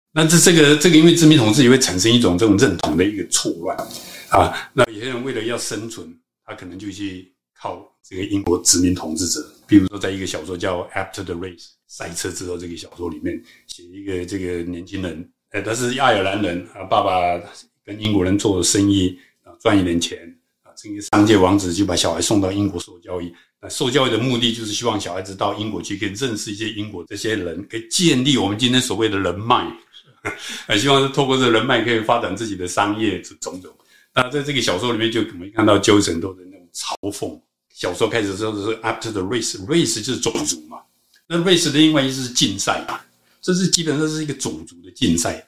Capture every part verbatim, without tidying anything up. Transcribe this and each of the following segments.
那这这个这个因为殖民统治也会产生一种这种认同的一个错乱啊。那有些人为了要生存，他可能就去靠这个英国殖民统治者，比如说在一个小说叫《After the Race》赛车之后这个小说里面写一个这个年轻人，呃，他是爱尔兰人啊，爸爸跟英国人做生意啊，赚一点钱啊，这个商界王子就把小孩送到英国受教育。那受教育的目的就是希望小孩子到英国去，可以认识一些英国这些人，可以建立我们今天所谓的人脉。希望是透过这个人脉可以发展自己的商业种种。那在这个小说里面就可以看到Joyce很多的那种嘲讽。小说开始的时候是 After the Race，Race 就是种族嘛。那 Race 的另外意思是竞赛嘛，这是基本上是一个种族的竞赛。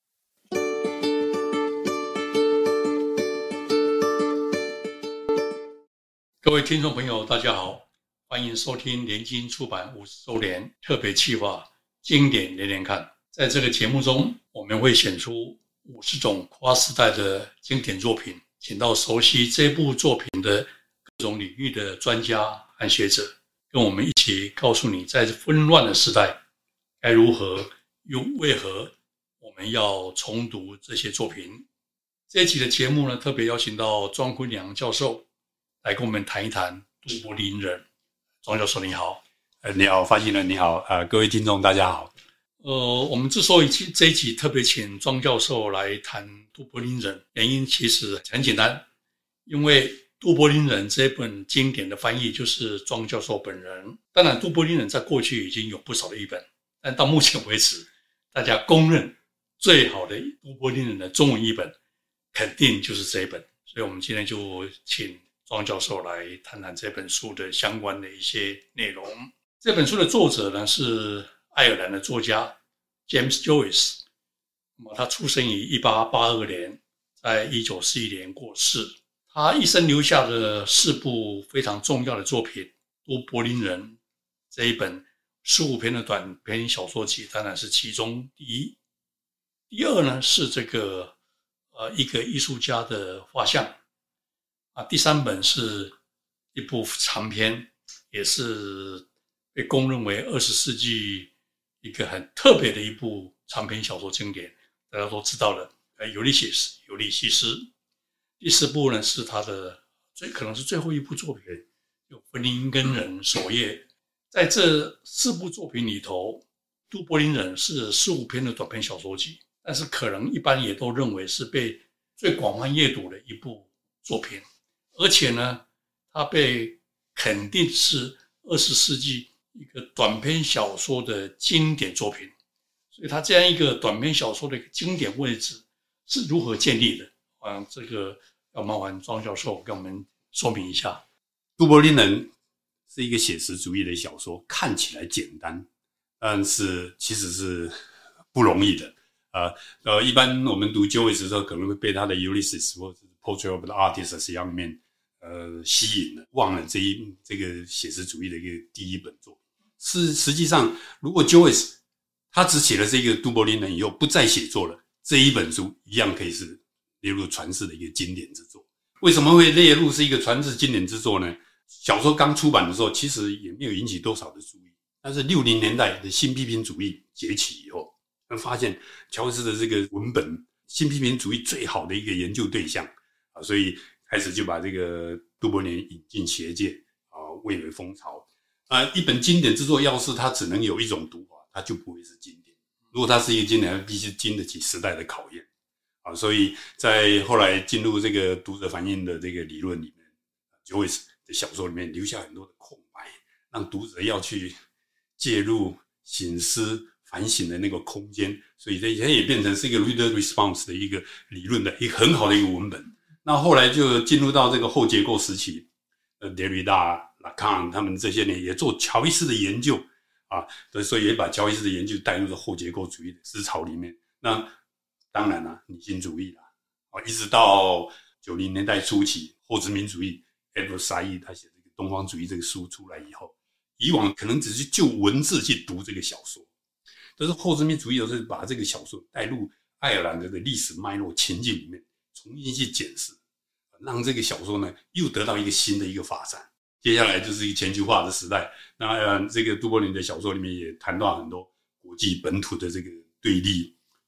各位听众朋友大家好，欢迎收听联经出版五十周年特别企划经典连连看。在这个节目中，我们会选出五十种跨时代的经典作品，请到熟悉这部作品的各种领域的专家和学者，跟我们一起告诉你在纷乱的时代该如何又为何我们要重读这些作品。这一期的节目呢，特别邀请到庄坤良教授来跟我们谈一谈都柏林人。庄教授你好。 呃，你好，发行人你好，呃，各位听众大家好。 呃，我们之所以这一集特别请庄教授来谈都柏林人，原因其实很简单，因为都柏林人这本经典的翻译就是庄教授本人。当然都柏林人在过去已经有不少的译本，但到目前为止大家公认最好的都柏林人的中文译本肯定就是这一本。所以我们今天就请庄教授来谈谈这本书的相关的一些内容。这本书的作者呢是爱尔兰的作家 James Joyce， 那么他出生于一八八二年，在一九四一年过世。他一生留下的四部非常重要的作品，《都柏林人》这一本十五篇的短篇小说集当然是其中第一。第二呢是这个呃一个艺术家的画像啊，第三本是一部长篇，也是被公认为二十世纪一个很特别的一部长篇小说经典，大家都知道了，呃，尤利西斯，尤利西斯。第四部呢是他的最可能是最后一部作品，有《芬林根人守夜》。在这四部作品里头，《都柏林人》是十五篇的短篇小说集，但是可能一般也都认为是被最广泛阅读的一部作品，而且呢，它被肯定是二十世纪一个短篇小说的经典作品。所以它这样一个短篇小说的一个经典位置是如何建立的？啊，这个要麻烦庄教授跟我们说明一下。 都柏林人是一个写实主义的小说，看起来简单，但是其实是不容易的。呃呃，一般我们读 Joyce 的时候，可能会被他的 Ulysses 或者 Portrait of the Artist as Young Man 呃吸引了，忘了这一这个写实主义的一个第一本作品。是实际上，如果 Joyce 他只写了这个都柏林人以后不再写作了，这一本书一样可以是列入传世的一个经典之作。为什么会列入是一个传世经典之作呢？小说刚出版的时候，其实也没有引起多少的注意。但是六零年代的新批评主义崛起以后，发现乔伊斯的这个文本，新批评主义最好的一个研究对象啊，所以开始就把这个都柏林引进学界啊，蔚为风潮啊。一本经典之作，要是它只能有一种读法，它就不会是经典。如果它是一个经典，它必须经得起时代的考验啊。所以在后来进入这个读者反应的这个理论里面，Joyce的小说里面留下很多的空白，让读者要去介入、省思、反省的那个空间，所以它也变成是一个 reader response 的一个理论的一个很好的一个文本。那后来就进入到这个后结构时期，呃，德里达、拉康他们这些人也做乔伊斯的研究啊，所以也把乔伊斯的研究带入了后结构主义的思潮里面。那当然了，女性主义啦，啊，一直到九零年代初期，后殖民主义 Edward Said 他写这个《东方主义》这个书出来以后，以往可能只是就文字去读这个小说，但是后殖民主义就是把这个小说带入爱尔兰的历史脉络情境里面，重新去检视，让这个小说呢又得到一个新的一个发展。接下来就是一个全球化的时代，那呃这个都柏林的小说里面也谈到很多国际本土的这个对立，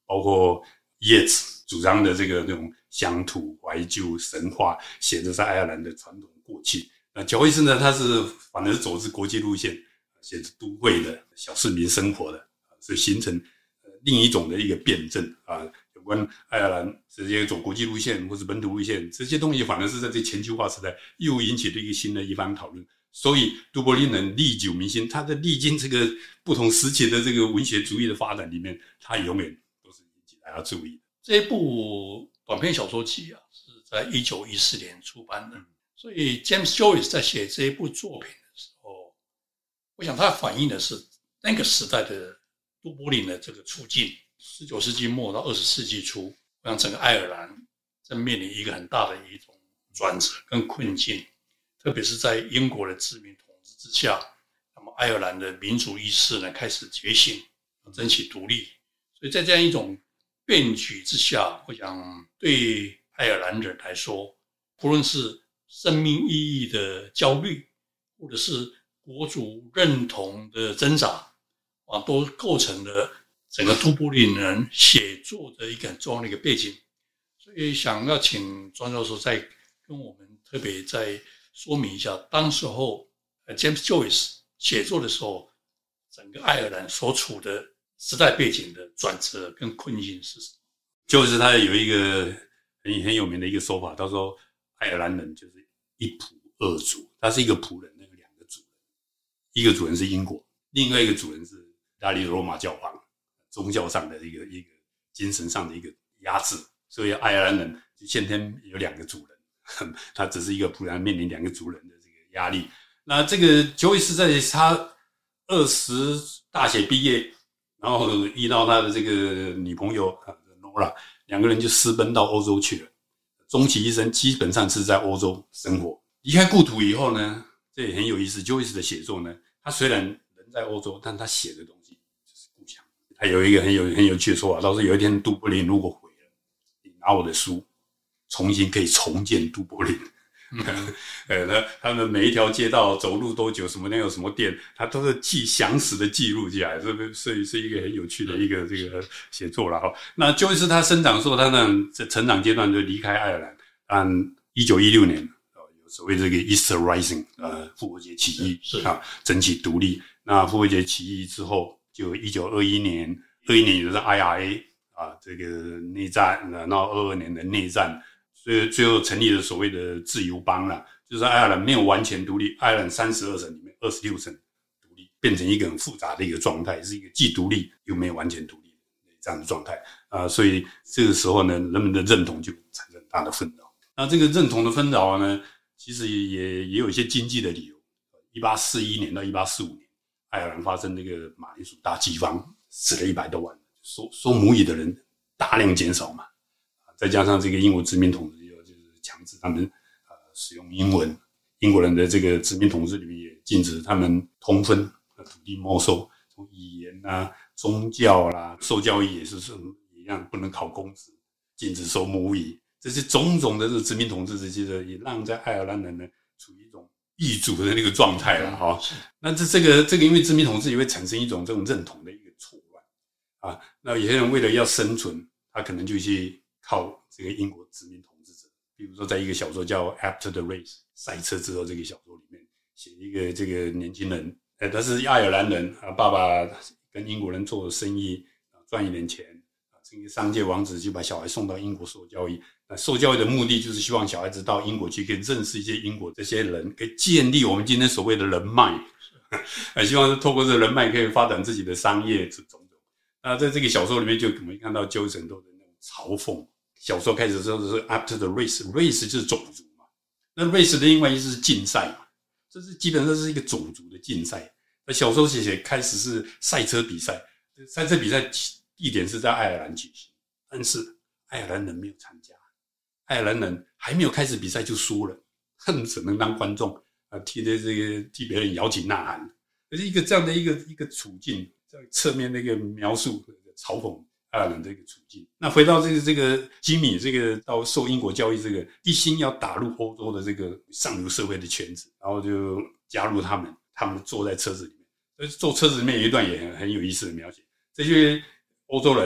包括 Yeats 主张的这个那种乡土怀旧神话，写的是爱尔兰的传统过去。那乔慧斯呢，他是反而是走是国际路线，写着都会的小市民生活的，所以形成另一种的一个辩证啊。有关爱尔兰直接走国际路线或是本土路线，这些东西反而是在这全球化时代又引起了一个新的一番讨论。所以都柏林人历久弥新，他在历经这个不同时期的这个文学主义的发展里面，他永远都是引起大家注意的。 这一部短篇小说集啊，是在一九一四年出版的。所以 James Joyce 在写这一部作品的时候，我想他反映的是那个时代的都柏林的这个处境。十九世纪末到二十世纪初，我想整个爱尔兰在面临一个很大的一种转折跟困境，特别是在英国的殖民统治之下，那么爱尔兰的民主意识呢开始觉醒，争取独立。所以在这样一种变局之下，我想对爱尔兰人来说，不论是生命意义的焦虑，或者是国族认同的挣扎啊，都构成了整个都柏林人写作的一个很重要的一个背景。所以想要请庄教授再跟我们特别再说明一下，当时候 James Joyce 写作的时候，整个爱尔兰所处的时代背景的转折跟困境是什么？ 就是他有一个很很有名的一个说法，他说爱尔兰人就是一仆二主，他是一个仆人，那个两个主人，一个主人是英国，另外一个主人是意大利罗马教皇，宗教上的一个一个精神上的一个压制，所以爱尔兰人先天有两个主人，他只是一个仆人面临两个主人的这个压力。那这个Joyce在他二十大学毕业，然后遇到他的这个女朋友 Nora， 两个人就私奔到欧洲去了。终其一生基本上是在欧洲生活。离开故土以后呢，这也很有意思。Joyce 的写作呢，他虽然人在欧洲，但他写的东西就是故乡。他有一个很有很有趣的说法，到时候有一天都柏林如果毁了，你拿我的书，重新可以重建都柏林。呃，他他们每一条街道走路多久，什么店有什么店，他都是记详实的记录下来，这个是是一个很有趣的一个这个写作了哈。那就是他生长的时候，他那成长阶段就离开爱尔兰，但一九一六年有所谓这个 Easter Rising， 呃，复活节起义啊，争取独立。那复活节起义之后，就一九二一年，二一年也就是 I R A 啊，这个内战，然后二二年的内战。所以最后成立了所谓的自由邦啦，就是爱尔兰没有完全独立，爱尔兰三十二省里面二十六省独立，变成一个很复杂的一个状态，是一个既独立又没有完全独立的这样的状态啊、呃。所以这个时候呢，人们的认同就产生很大的纷扰。那这个认同的纷扰呢，其实也也有一些经济的理由。一八四一年到一八四五年，爱尔兰发生那个马铃薯大饥荒，死了一百多万人，说说母语的人大量减少嘛。再加上这个英国殖民统治，就是强制他们呃使用英文，英国人的这个殖民统治里面也禁止他们通婚、土地没收，从语言啊、宗教啦、啊、受教育也是一样，不能考公职，禁止说母语，这些种种的这个殖民统治这些也让在爱尔兰人呢处于一种异族的那个状态了哈。那这这个这个因为殖民统治也会产生一种这种认同的一个错乱啊。那有些人为了要生存，他可能就去靠这个英国殖民统治者，比如说在一个小说叫《After the Race》赛车之后这个小说里面，写一个这个年轻人，呃，他是爱尔兰人啊，爸爸跟英国人做生意啊，赚一点钱啊，这个商界王子就把小孩送到英国受教育。那受教育的目的就是希望小孩子到英国去，可以认识一些英国这些人，可以建立我们今天所谓的人脉，啊，希望是透过这个人脉可以发展自己的商业种种。那在这个小说里面就可以看到Joyce很多的那种嘲讽。小说开始的时候是 After the Race， Race 就是种族嘛，那 Race 的另外意思是竞赛嘛，这是基本上是一个种族的竞赛。那小说写写开始是赛车比赛，赛车比赛地点是在爱尔兰举行，但是爱尔兰人没有参加，爱尔兰人还没有开始比赛就输了，他们只能当观众啊，替这个替别人摇旗呐喊，可是一个这样的一个一个处境，在侧面那个描述嘲讽爱尔兰这个处境。那回到这个这个吉米这个到受英国教育，这个一心要打入欧洲的这个上流社会的圈子，然后就加入他们，他们坐在车子里面。坐车子里面有一段也很很有意思的描写，这些欧洲人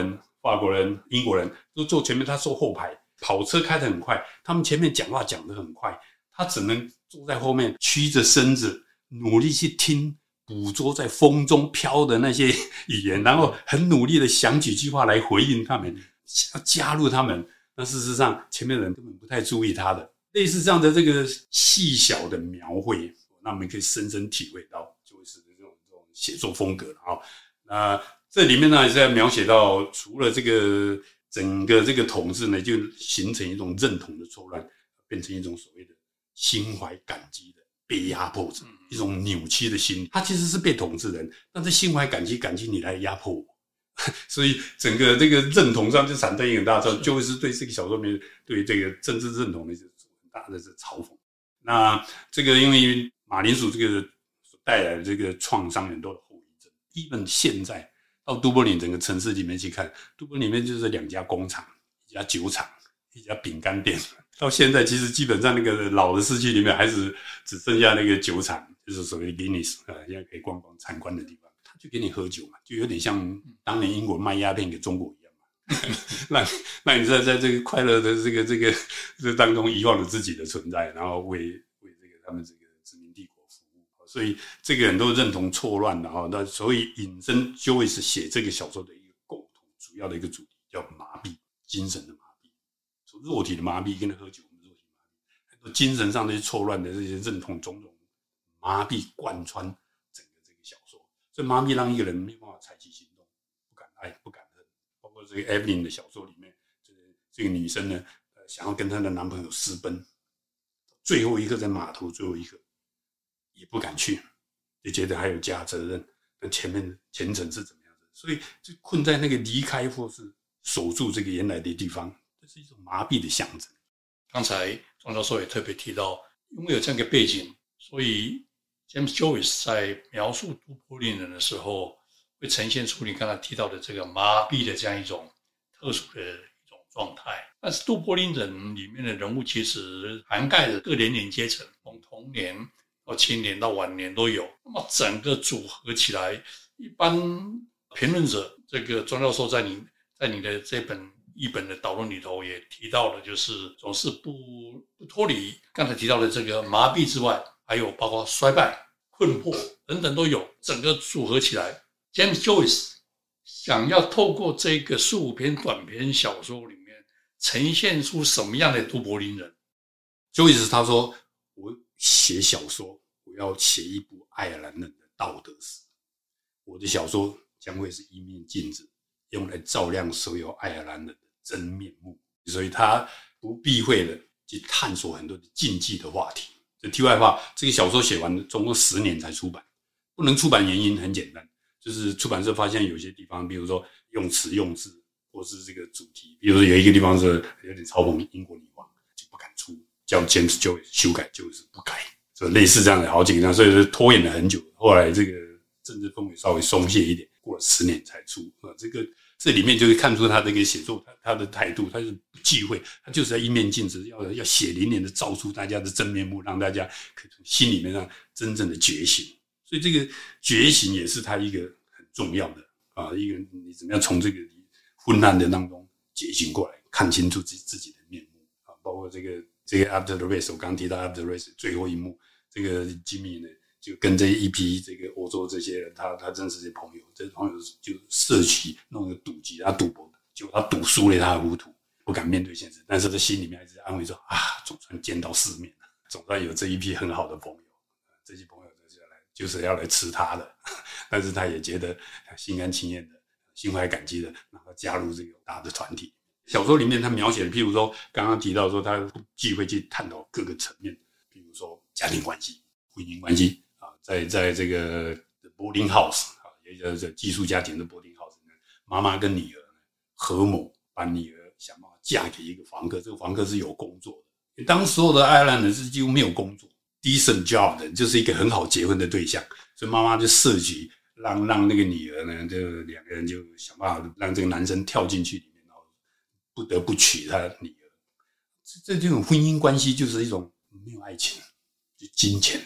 法国人、英国人都坐前面，他坐后排，跑车开得很快，他们前面讲话讲得很快，他只能坐在后面，曲着身子，努力去听，捕捉在风中飘的那些语言，然后很努力的想几句话来回应他们，要加入他们。那事实上，前面的人根本不太注意他的。类似这样的这个细小的描绘，那我们可以深深体会到就会是这种这种写作风格了啊。那这里面呢，也是在描写到，除了这个整个这个统治呢，就形成一种认同的错乱，变成一种所谓的心怀感激的被压迫者，一种扭曲的心理。他其实是被统治人，但是心怀感激，感激你来压迫我。所以整个这个认同上就产生一个很大的，就会是对这个小说里面对这个政治认同的很大的嘲讽。那这个因为马铃薯这个所带来的这个创伤很多的后遗症 ，even 现在到都柏林整个城市里面去看，都柏林里面就是两家工厂、一家酒厂、一家饼干店。到现在其实基本上那个老的市区里面还是只剩下那个酒厂，就是所谓的 Guinness 啊，现在可以逛逛参观的地方。他就给你喝酒嘛，就有点像当年英国卖鸦片给中国一样嘛，让让你在在这个快乐的这个这个这当中遗忘了自己的存在，然后为为这个他们这个殖民帝国服务。所以这个人都认同错乱的哈。那所以引申 Joyce 写这个小说的一个共同主要的一个主题叫麻痹，精神的麻痹，从肉体的麻痹跟喝酒的肉体麻痹，很多精神上的错乱的这些认同种种麻痹贯穿整个这个小说。所以麻痹让一个人没办法采取行动，不敢爱，不敢恨。包括这个 Evelyn 的小说里面，这个这个女生呢，呃，想要跟她的男朋友私奔，最后一刻在码头，最后一刻也不敢去，也觉得还有家责任，跟前面前程是怎么样的，所以就困在那个离开或是守住这个原来的地方，这是一种麻痹的象征。 刚才庄教授也特别提到，因为有这样一个背景，所以James Joyce 在描述都柏林人的时候，会呈现出你刚才提到的这个麻痹的这样一种特殊的一种状态。但是都柏林人里面的人物其实涵盖着各年龄阶层，从童年到青年到晚年都有。那么整个组合起来，一般评论者这个庄教授在你在你的这本译本的导论里头也提到了，就是总是不不脱离刚才提到的这个麻痹之外，还有包括衰败、困惑等等都有，整个组合起来 ，James Joyce 想要透过这个十五篇短篇小说里面呈现出什么样的都柏林人 ？Joyce 他说：“我写小说，我要写一部爱尔兰人的道德史。我的小说将会是一面镜子，用来照亮所有爱尔兰人的真面目。所以他不避讳的去探索很多的禁忌的话题。”这题外话，这个小说写完总共十年才出版，不能出版原因很简单，就是出版社发现有些地方，比如说用词用字，或是这个主题，比如说有一个地方是有点嘲讽英国女王，就不敢出，叫 James Joyce 修改，就是不改，所以类似这样的好几个，所以拖延了很久。后来这个政治氛围稍微松懈一点，过了十年才出啊。这个这里面就会看出他这个写作他他的态度，他是不忌讳，他就是在一面镜子，要要血淋淋的照出大家的真面目，让大家可以从心里面上真正的觉醒。所以这个觉醒也是他一个很重要的啊，一个你怎么样从这个昏暗的当中觉醒过来，看清楚自己自己的面目啊。包括这个这个 After the Race， 我刚刚提到 After the Race 最后一幕，这个 Jimmy 呢就跟这一批这个欧洲这些人，他他认识这些朋友，这些朋友就设局弄个赌局，他赌博，结果他赌输了，他很糊涂，不敢面对现实，但是他心里面一直安慰说啊，总算见到世面了，总算有这一批很好的朋友，这些朋友就是要来就是要来吃他的，但是他也觉得心甘情愿的、心怀感激的，然后加入这个大的团体。小说里面他描写的，譬如说刚刚提到说，他不忌讳去探讨各个层面，譬如说家庭关系、婚姻关系。在在这个 boarding house 啊，也就是寄宿家庭的 boarding house， 妈妈跟女儿合谋把女儿想办法嫁给一个房客，这个房客是有工作的。当所有的爱尔兰人是几乎没有工作 ，decent job 的，就是一个很好结婚的对象，所以妈妈就设局让让那个女儿呢，就两个人就想办法让这个男生跳进去里面，然后不得不娶他女儿。这这种婚姻关系就是一种没有爱情，就金钱。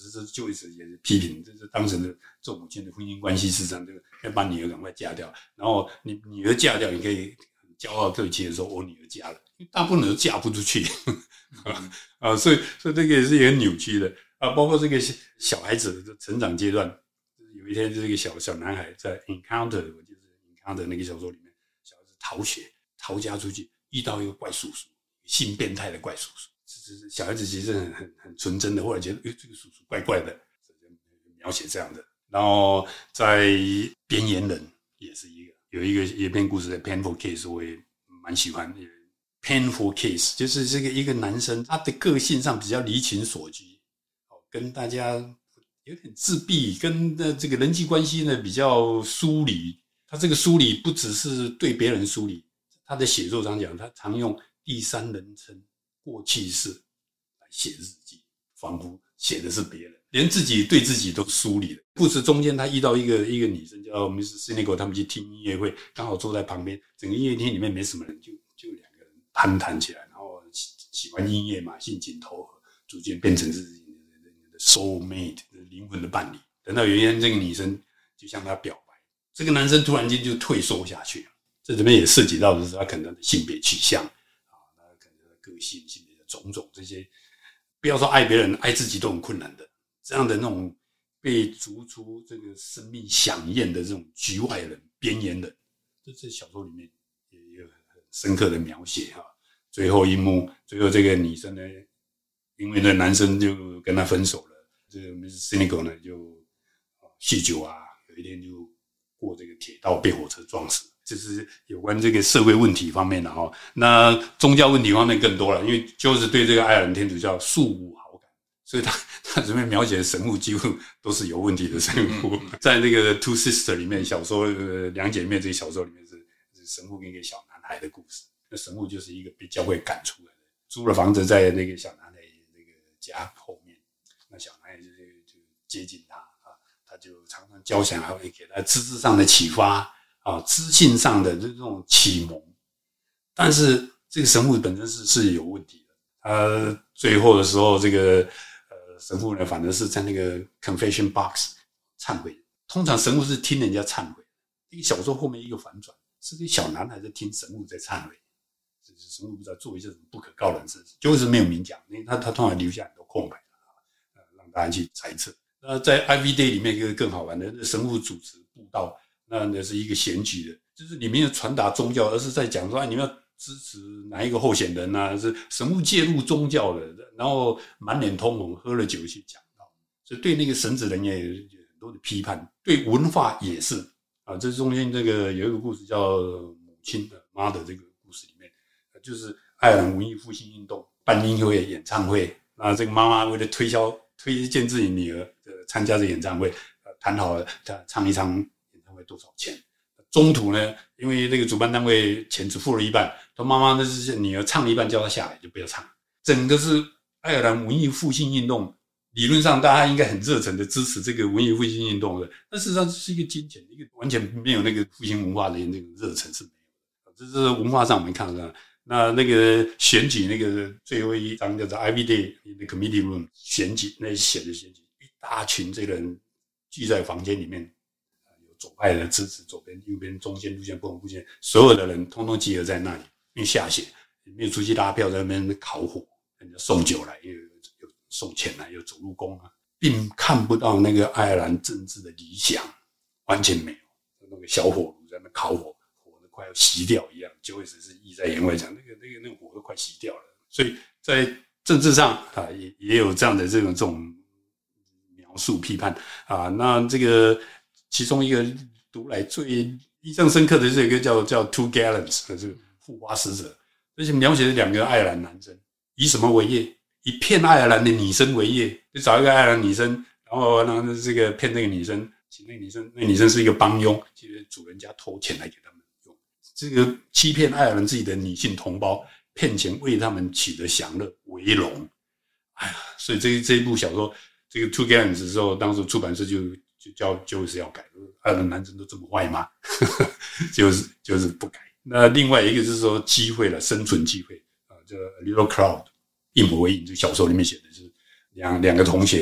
是这就一直也是批评，就是当时的做母亲的婚姻关系是这样，这个要把女儿赶快嫁掉，然后你女儿嫁掉，你可以很骄傲对其的说，我女儿嫁了，因为大部分人都嫁不出去啊，所以所以这个也是很扭曲的啊，包括这个小孩子的成长阶段，有一天这个小小男孩在 Encounter， 我记得 Encounter 那个小说里面，小孩子逃学逃家出去，遇到一个怪叔叔，性变态的怪叔叔。小孩子其实很很很纯真的，后来觉得，哎，这个叔叔怪怪的，描写这样的。然后在边缘人也是一个，有一个一篇故事的 Painful Case， 我也蛮喜欢。Painful Case 就是这个一个男生，他的个性上比较离群索居，跟大家有点自闭，跟这个人际关系呢比较疏离。他这个疏离不只是对别人疏离，他的写作上讲，他常用第三人称。过去式来写日记，仿佛写的是别人，连自己对自己都疏离了。故事中间，他遇到一个一个女生叫 Miss Sinego， 他们去听音乐会，刚好坐在旁边，整个音乐厅里面没什么人，就就两个人攀谈起来，然后喜喜欢音乐嘛，性情投合，逐渐变成自己的 soul mate， 灵魂的伴侣。等到有一天，这个女生就向他表白，这个男生突然间就退缩下去了。这里面也涉及到的是他可能的性别取向。个性、性别的种种，这些不要说爱别人，爱自己都很困难的。这样的那种被逐出这个生命响宴的这种局外人、边缘人，这在小说里面也有很深刻的描写哈。最后一幕，最后这个女生呢，因为那男生就跟她分手了，这个 Miss Sinego 呢就酗酒啊，有一天就过这个铁道被火车撞死。这是有关这个社会问题方面的哈，那宗教问题方面更多了，因为就是对这个爱尔兰天主教素无好感，所以他他里面描写的神父几乎都是有问题的神父。在那个 Two Sisters 里面，小说呃两姐妹这个小说里面是是神父跟一个小男孩的故事。那神父就是一个被教会赶出来的，租了房子在那个小男孩那个家后面，那小男孩就就接近他啊，他就常常教小孩，会给他知识上的启发。啊，知性上的这种启蒙，但是这个神父本身是是有问题的。他最后的时候，这个呃神父呢，反正是在那个 confession box 忏悔。通常神父是听人家忏悔，这个小说后面一个反转，是个小男孩在听神父在忏悔，就是神父不知道做一些什么不可告人的事情，就是没有明讲，因为他他通常留下很多空白啊，让大家去猜测。那在 I V Day 里面一个更好玩的，神父主持布道。那那是一个选举的，就是你没有传达宗教，而是在讲说，哎，你们要支持哪一个候选人啊？是神父介入宗教的，然后满脸通红，喝了酒去讲道，所以对那个神职人员有很多的批判，对文化也是啊。这中间这个有一个故事叫母亲的妈的这个故事里面，就是爱尔兰文艺复兴运动办音乐会、演唱会，那这个妈妈为了推销推荐自己女儿呃参加这演唱会，呃谈好了，她唱一场。多少钱？中途呢，因为那个主办单位钱只付了一半，他妈妈那是女儿唱了一半，叫她下来就不要唱。整个是爱尔兰文艺复兴运动，理论上大家应该很热忱的支持这个文艺复兴运动的，但事实上是一个金钱，一个完全没有那个复兴文化的那个热忱是没有的。这是文化上我们看到。那那个选举那个最后一章叫做 I V Day in the Committee Room 选举，那写的选举，一大群这人聚在房间里面。左派的支持，左边、右边、中间路线、不同路线，所有的人通通集合在那里，因为下雪，没有出去拉票，在那边烤火，人家送酒来，又有有送钱来，有走路工啊，并看不到那个爱尔兰政治的理想，完全没有。那个小火炉在那烤火，火都快要熄掉一样，就会只是意在言外讲，那个那个那个火都快熄掉了。所以在政治上啊，也也有这样的这种这种描述批判啊。那这个。其中一个读来最印象深刻的是一个叫叫 Two Gallants 的这个护花使者，而且描写了两个爱尔兰男生，以什么为业？以骗爱尔兰的女生为业，就找一个爱尔兰女生，然后让这个骗那个女生，请那个女生，那个女生是一个帮佣，其实主人家偷钱来给他们用，这个欺骗爱尔兰自己的女性同胞，骗钱为他们取得享乐为荣。哎呀，所以这这一部小说，这个 Two Gallants 的时候，当时出版社就。就叫就是要改，爱尔兰男生都这么坏吗？就是就是不改。那另外一个就是说机会了，生存机会啊，这 Little Cloud 一模为影，这小说里面写的就是两两个同学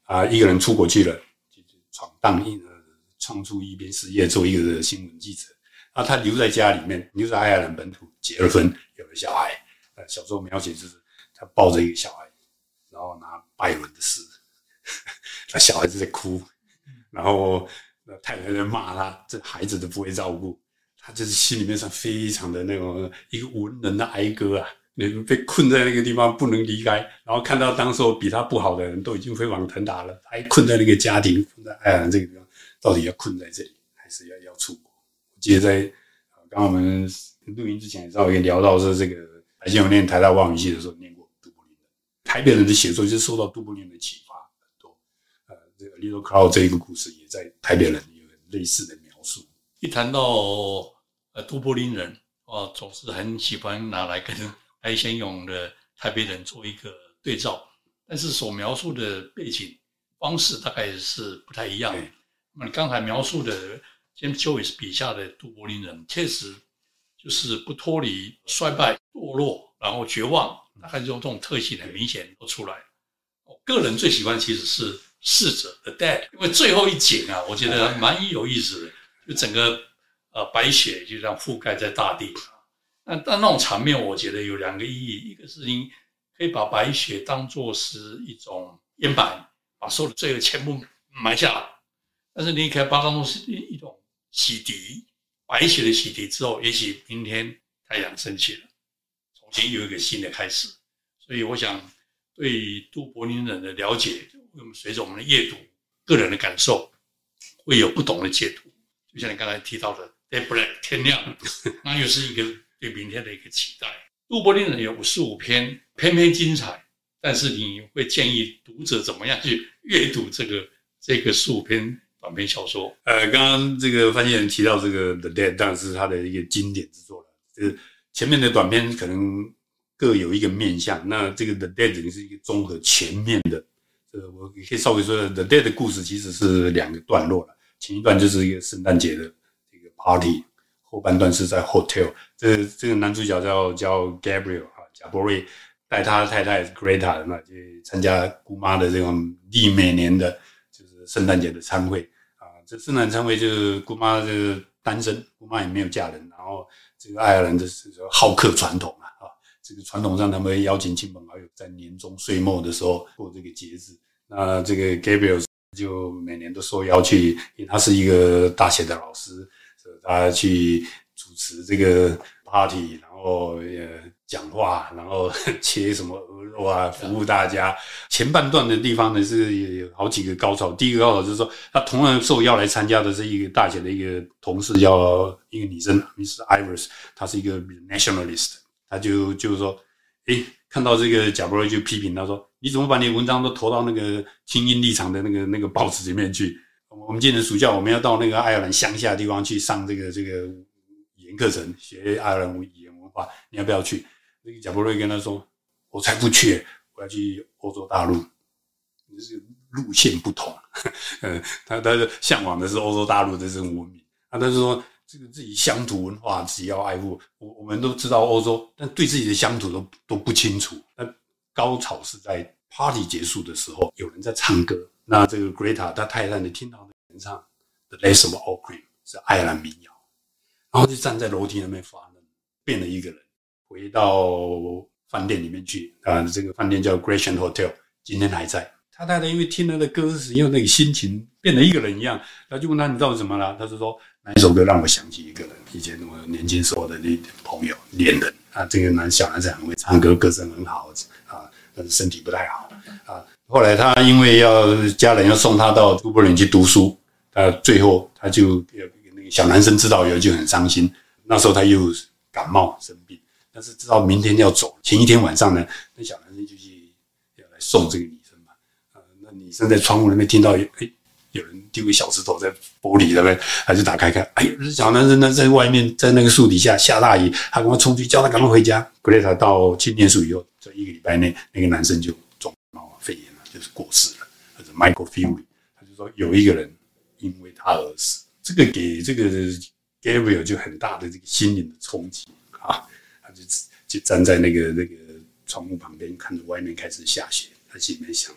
啊，一个人出国去了，就闯荡，呃，创出一边事业，做一个新闻记者。啊，他留在家里面，留在爱尔兰本土，结了婚，有了小孩。呃，小说描写就是他抱着一个小孩，然后拿拜伦的诗，那小孩子在哭，然后太太在骂他，这孩子都不会照顾，他就是心里面是非常的那种一个文人的哀歌啊。你被困在那个地方不能离开，然后看到当时比他不好的人都已经飞黄腾达了，他还困在那个家庭，困在爱尔兰这个地方，到底要困在这里，还是要要出国？我记得在刚刚我们录音之前也稍微聊到说，这个白先勇念台大外语系的时候念过杜柏林人，台北人的写作就受到杜柏林人的启发很多。呃，这个 Little Cloud 这一个故事也在台北人有类似的描述。 一谈到呃杜柏林人，哦，总是很喜欢拿来跟白先勇的台北人做一个对照，但是所描述的背景方式大概是不太一样。那么你刚才描述的 James Joyce 笔下的杜柏林人，确实就是不脱离衰败、堕落，然后绝望，大概这种这种特性很明显都出来。我个人最喜欢其实是逝者 The Dead， 因为最后一景啊，我觉得蛮有意思的，就整个呃白雪就这样覆盖在大地。那但那种场面，我觉得有两个意义，一个是你可以把白雪当作是一种烟霾，把所有的罪恶全部埋下来；但是你也可以把它当作是一种洗涤，白雪的洗涤之后，也许明天太阳升起了，重新有一个新的开始。所以我想，对杜柏林人的了解，随着我们的阅读，个人的感受会有不同的解读。就像你刚才提到的 ，Daybreak 天亮，那又是一个对明天的一个期待。杜柏林人有五十五篇，篇篇精彩，但是你会建议读者怎么样去阅读这个这个十五篇短篇小说？ 呃，刚刚这个翻译人提到这个 The Dead， 当然是他的一个经典之作了。这个前面的短篇可能各有一个面向，那这个 The Dead 是一个综合全面的。这个我可以稍微说 ，The Dead 的故事其实是两个段落了。前一段就是一个圣诞节的这个 party， 后半段是在 hotel。这这个男主角叫叫 Gabriel 啊，贾伯瑞带他太太 Greta 那去参加姑妈的这种历每年的就是圣诞节的餐会啊。这圣诞餐会就是姑妈这个单身，姑妈也没有嫁人，然后这个爱尔兰的是好客传统啊，啊，这个传统上他们会邀请亲朋好友在年终岁末的时候过这个节日。那这个 Gabriel 就每年都受邀去，因为他是一个大学的老师，所以他去主持这个 party， 然后呃讲话，然后切什么鹅肉啊，服务大家。前半段的地方呢是有好几个高潮，第一个高潮就是说，他同样受邀来参加的是一个大学的一个同事，叫一个女生 Miss Iris， 她是一个 nationalist， 她就就是说，诶，看到这个贾伯瑞就批评他说，你怎么把你的文章都投到那个清英立场的那个那个报纸里面去？我们今年暑假我们要到那个爱尔兰乡下的地方去上这个这个语言课程，学爱尔兰语言文化，你要不要去？那个贾伯瑞跟他说，我才不去，我要去欧洲大陆，就是路线不同。呃，他他向往的是欧洲大陆的这种文明，啊，他就说这个自己乡土文化自己要爱护。我我们都知道欧洲，但对自己的乡土都都不清楚。那高潮是在 party 结束的时候，有人在唱歌。那这个 Greta 他太太你听到人唱 The Lace of Auckland 是爱尔兰民谣，然后就站在楼梯那边发愣，变了一个人，回到饭店里面去啊，这个饭店叫 Gresham Hotel， 今天还在。他太太因为听了的歌词，因为那个心情变了一个人一样，他就问他你到底怎么了？他就说那一首歌让我想起一个人，以前我年轻时候的那朋友恋人啊，这个男小男生很会唱歌，歌声很好啊，但是身体不太好啊。后来他因为要家人要送他到都柏林去读书，他最后他就那个小男生知道以后就很伤心。那时候他又感冒生病，但是知道明天要走，前一天晚上呢，那小男生就去要来送这个女生嘛。呃，那女生在窗户那边听到，哎，有人丢个小石头在玻璃那边，他就打开看，哎，小男生呢在外面，在那个树底下下大雨，他赶快冲去叫他赶快回家。格雷塔到去念书以后，这一个礼拜内，那个男生就中肺炎了，就是过世了。他是 Michael Fury， 他就说有一个人因为他而死，这个给这个 Gabriel 就很大的这个心灵的冲击啊，他就就站在那个那个窗户旁边，看着外面开始下雪，他心里面想着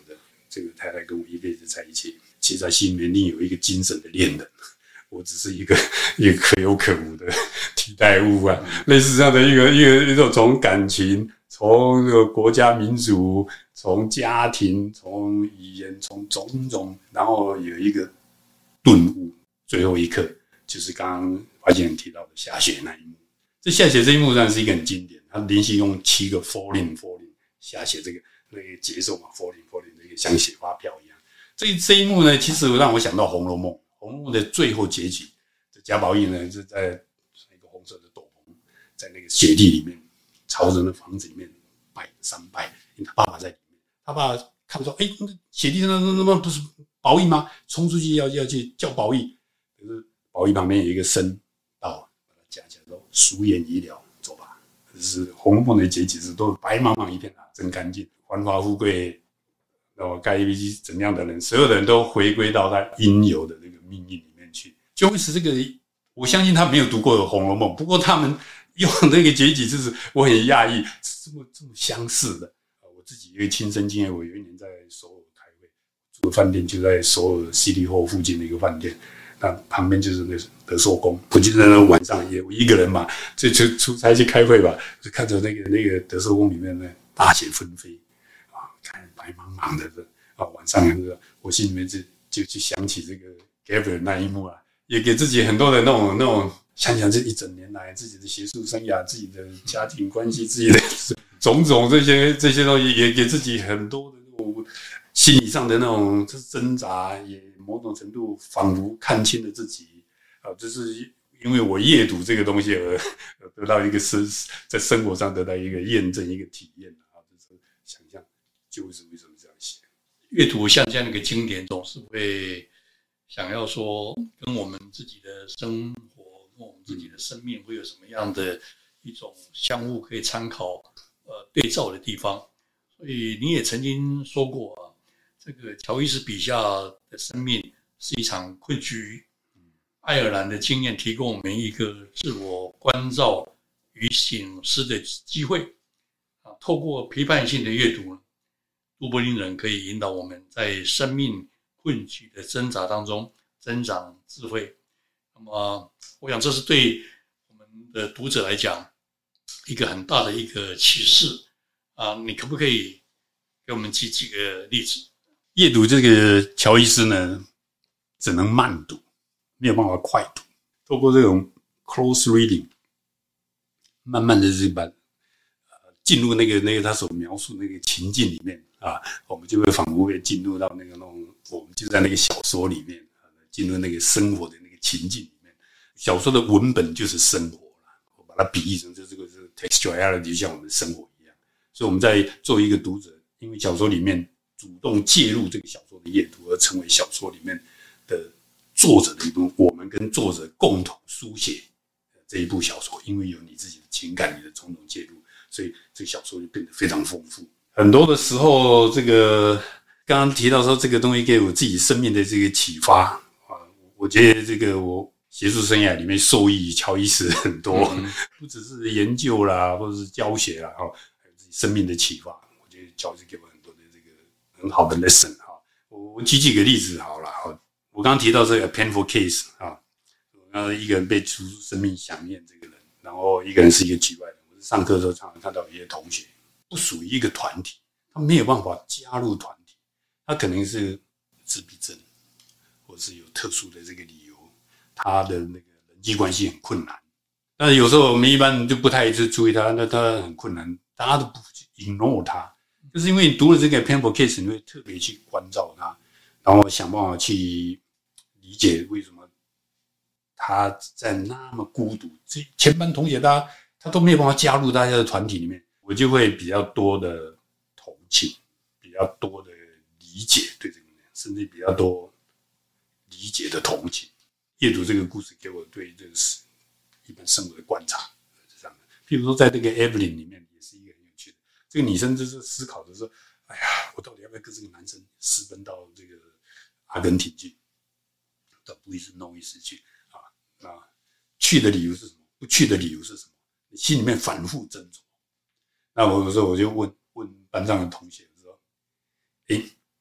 这个太太跟我一辈子在一起，其实他心里面另有一个精神的恋人，我只是一个一个可有可无的替代物啊，类似这样的一个一个一种从感情、从这个国家民族、从家庭、从语言、从种种，然后有一个顿悟，最后一刻就是刚刚华先生提到的下雪那一幕。这下雪这一幕当然是一个很经典，他连续用七个 falling falling 下雪这个那个节奏嘛 falling falling 那个像雪花飘一样。这这一幕呢，其实让我想到《红楼梦》。《红楼梦》的最后结局，贾宝玉呢是在一个红色的斗篷，在那个雪地里面，朝着那房子里面拜三拜，因为他爸爸在里面，他爸爸看说，哎，雪地那那那不是宝玉吗？冲出去要要去叫宝玉，可是宝玉旁边有一个僧道，把他夹起来说：“俗言已了，走吧。”就是《红楼梦》的结局是都白茫茫一片啊，真干净，繁华富贵。然后该怎样的人，所有的人都回归到他应有的这个命运里面去。就会使这个，我相信他没有读过《红楼梦》，不过他们用那个结局，就是我很讶异，这么这么相似的。我自己因为亲身经验，我有一年在首尔开会，住的饭店就在首尔 City Hall 附近的一个饭店，那旁边就是那德寿宫。我就在那晚上也我一个人嘛，就就出差去开会吧，就看着那个那个德寿宫里面那大雪纷飞。看白茫茫的啊，晚上我心里面就就去想起这个 Gabriel 那一幕啊，也给自己很多的那种那种想想这一整年来自己的学术生涯、自己的家庭关系、自己的种种这些这些东西，也给自己很多的那种心理上的那种挣扎，也某种程度仿佛看清了自己啊，就是因为我阅读这个东西而得到一个生在生活上得到一个验证、一个体验啊，就是想象。就是为什么这样写？ 阅读像这样的一个经典，总是会想要说，跟我们自己的生活、跟我们自己的生命会有什么样的一种相互可以参考、呃对照的地方。所以你也曾经说过啊，这个乔伊斯笔下的生命是一场困局。爱尔兰的经验提供我们一个自我关照与省思的机会啊，透过批判性的阅读。都柏林人可以引导我们在生命困局的挣扎当中增长智慧。那么，我想这是对我们的读者来讲一个很大的一个启示啊！你可不可以给我们举几个例子？ 阅读这个乔伊斯呢，只能慢读，没有办法快读。透过这种 close reading， 慢慢的是把进入那个那个他所描述那个情境里面。啊，我们就会仿佛会进入到那个那种，我们就在那个小说里面，进入那个生活的那个情境里面。小说的文本就是生活了，我把它比喻成这这个是 textuality， 就像我们的生活一样。所以我们在作为一个读者，因为小说里面主动介入这个小说的阅读，而成为小说里面的作者的一部分。我们跟作者共同书写这一部小说，因为有你自己的情感、你的种种介入，所以这个小说就变得非常丰富。很多的时候，这个刚刚提到说这个东西给我自己生命的这个启发啊，我觉得这个我学术生涯里面受益乔伊斯很多，嗯、不只是研究啦，或者是教学啦，哈，还有自己生命的启发。我觉得乔伊斯给我很多的这个很好的 lesson 哈。我我举几个例子好了哈。我刚刚提到这个 painful case 啊，那一个人被出生命想念这个人，然后一个人是一个局外人。我上课的时候常常看到一些同学。不属于一个团体，他没有办法加入团体，他可能是自闭症，或是有特殊的这个理由，他的那个人际关系很困难。但是有时候我们一般就不太去注意他，那他很困难，大家都不 ignore 他，就是因为你读了这个 painful case， 你会特别去关照他，然后想办法去理解为什么他在那么孤独。这全班同学他他都没有办法加入大家的团体里面。我就会比较多的同情，比较多的理解对这个人，甚至比较多理解的同情。阅读这个故事给我对这个一般生活的观察是这样的。譬如说，在这个 Evelyn 里面也是一个很有趣的，这个女生就是思考的说：“哎呀，我到底要不要跟这个男生私奔到这个阿根廷去？到布宜诺伊斯去啊？那去的理由是什么？不去的理由是什么？你心里面反复斟酌。”那我有时候我就问问班上的同学说：“诶，你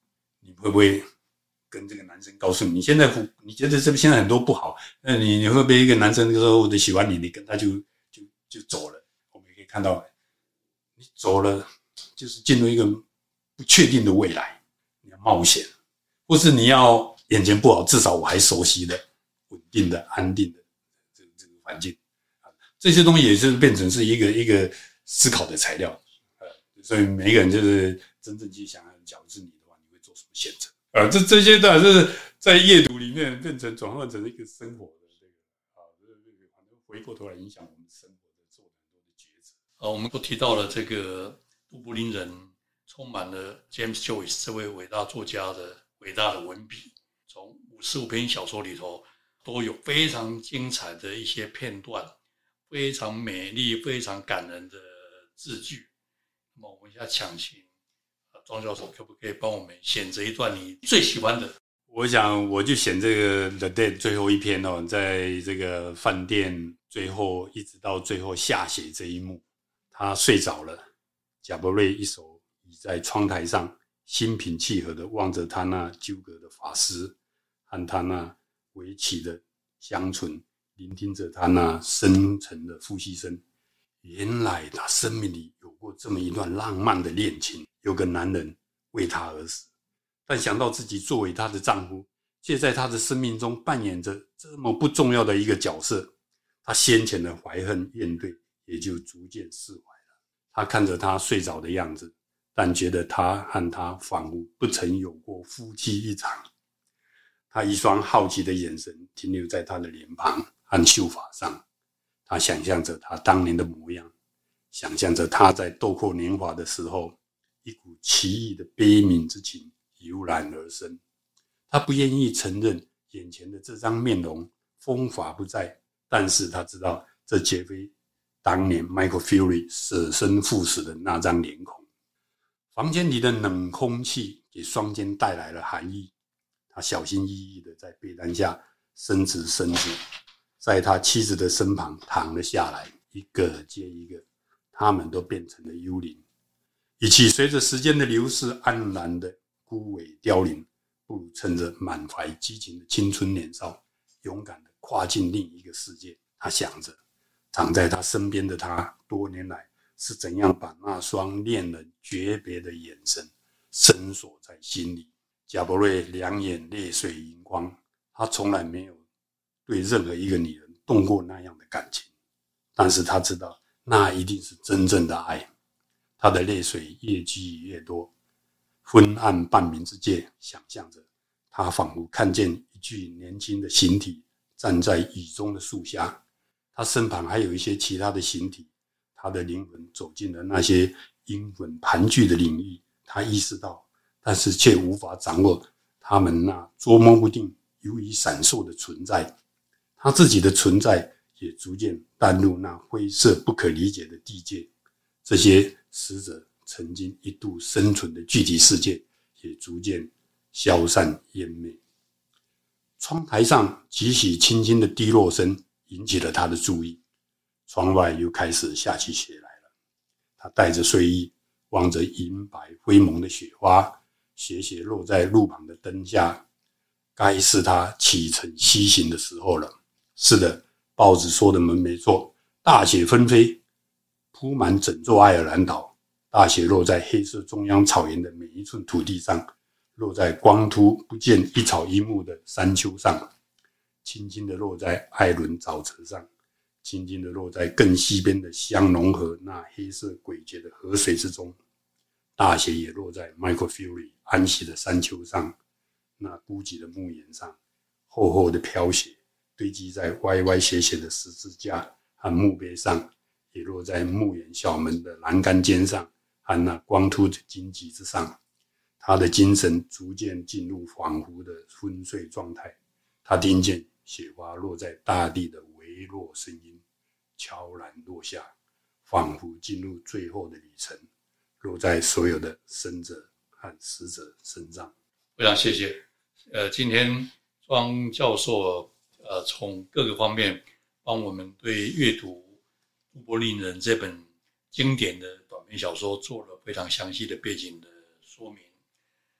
你会不会跟这个男生告诉你，你现在你觉得这现在很多不好，那你你会不会一个男生说我喜欢你，你跟他就就就走了？我们也可以看到，你走了就是进入一个不确定的未来，你要冒险，或是你要眼前不好，至少我还熟悉的、稳定的、安定的这个这个环境，这些东西也是变成是一个一个思考的材料。呃，所以每一个人就是真正去想，假如是你的话，你会做什么选择？呃，这这些当然是在阅读里面变成转换成一个生活的这个啊，这个反正回过头来影响我们生活的做很多的抉择。 呃，我们都提到了这个都柏林人，充满了 James Joyce 这位伟大作家的伟大的文笔，从五十五篇小说里头都有非常精彩的一些片段，非常美丽、非常感人的字句。那么我们现在抢请庄教授可不可以帮我们选择一段你最喜欢的？ 我想我就选这个 The Dead 最后一篇哦，在这个饭店最后一直到最后下血这一幕，他睡着了，贾伯瑞一手倚在窗台上，心平气和地望着他那纠葛的发丝和他那微起的香唇，聆听着他那深沉的呼吸声。原来他生命里有过这么一段浪漫的恋情，有个男人为她而死，但想到自己作为她的丈夫，却在她的生命中扮演着这么不重要的一个角色，她先前的怀恨怨怼也就逐渐释怀了。她看着他睡着的样子，但觉得他和她仿佛不曾有过夫妻一场。她一双好奇的眼神停留在他的脸庞和秀发上，他想象着他当年的模样，想象着他在豆蔻年华的时候，一股奇异的悲悯之情油然而生。他不愿意承认眼前的这张面容风华不再，但是他知道这绝非当年 Michael Fury 舍身赴死的那张脸孔。房间里的冷空气给双肩带来了寒意，他小心翼翼地在被单下伸直身子，在他妻子的身旁躺了下来，一个接一个，他们都变成了幽灵，与其随着时间的流逝黯然的枯萎凋零，不如趁着满怀激情的青春年少，勇敢的跨进另一个世界。他想着，躺在他身边的他，多年来是怎样把那双恋人诀别的眼神深锁在心里。贾伯瑞两眼泪水盈眶，他从来没有对任何一个女人动过那样的感情，但是他知道那一定是真正的爱。他的泪水越积越多，昏暗半明之界，想象着他仿佛看见一具年轻的形体站在雨中的树下，他身旁还有一些其他的形体，他的灵魂走进了那些阴魂盘踞的领域，他意识到，但是却无法掌握他们那捉摸不定、游移闪烁的存在。他自己的存在也逐渐淡入那灰色不可理解的地界，这些死者曾经一度生存的具体世界也逐渐消散湮灭。窗台上几许轻轻的滴落声引起了他的注意，窗外又开始下起雪来了。他带着睡意，望着银白灰蒙的雪花，斜斜落在路旁的灯下，该是他启程西行的时候了。是的，报纸说的没错，大雪纷飞，铺满整座爱尔兰岛，大雪落在黑色中央草原的每一寸土地上，落在光秃不见一草一木的山丘上，轻轻地落在艾伦沼泽上，轻轻地落在更西边的香农河那黑色诡谲的河水之中。大雪也落在 Michael Fury 安息的山丘上，那孤寂的墓岩上，厚厚的飘雪堆积在歪歪斜斜的十字架和墓碑上，也落在墓园小门的栏杆尖上和那光秃的荆棘之上。他的精神逐渐进入恍惚的昏睡状态，他听见雪花落在大地的微弱声音，悄然落下，仿佛进入最后的旅程，落在所有的生者和死者身上。 非常谢谢。呃，今天庄教授呃从各个方面帮我们对阅读《都柏林人》这本经典的短篇小说做了非常详细的背景的说明。呃，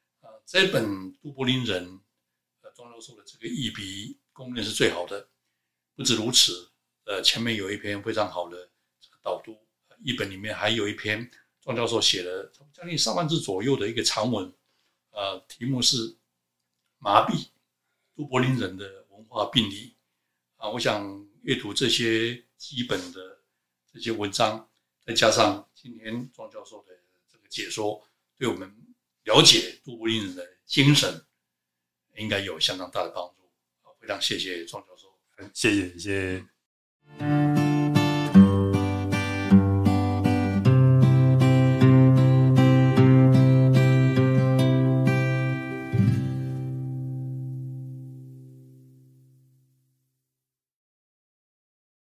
这本都柏林人呃庄教授的这个译笔公认是最好的。不止如此，呃，前面有一篇非常好的这个导读，译本里面还有一篇庄教授写了将近上万字左右的一个长文，呃，题目是麻痹都柏林人的文化病理啊。我想阅读这些基本的这些文章，再加上今天庄教授的这个解说，对我们了解都柏林人的精神应该有相当大的帮助。非常谢谢庄教授。 谢谢谢谢。